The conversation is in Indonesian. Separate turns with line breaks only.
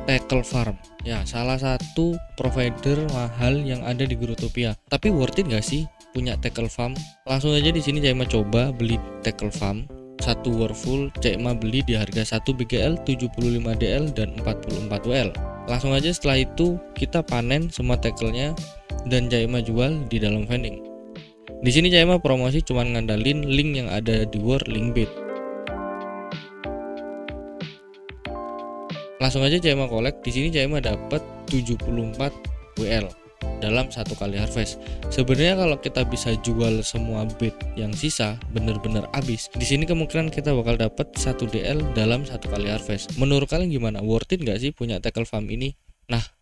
Tackle Farm. Ya, salah satu provider mahal yang ada di Growtopian. Tapi worth it nggak sih punya Tackle Farm? Langsung aja di sini Cak Ima coba beli Tackle Farm. Satu Warful Cak Ima beli di harga 1 BGL, 75 DL dan 44 WL. Langsung aja setelah itu kita panen semua tackle-nya dan Cak Ima jual di dalam vending. Di sini Cak Ima promosi cuma ngandalin link yang ada di War Linkbait. Langsung aja Cak Ima collect. Di sini Cak Ima dapat 74 WL dalam satu kali harvest. Sebenarnya kalau kita bisa jual semua bait yang sisa bener-bener habis, di sini kemungkinan kita bakal dapat 1 DL dalam satu kali harvest. Menurut kalian gimana? Worth it nggak sih punya Tackle Farm ini? Nah,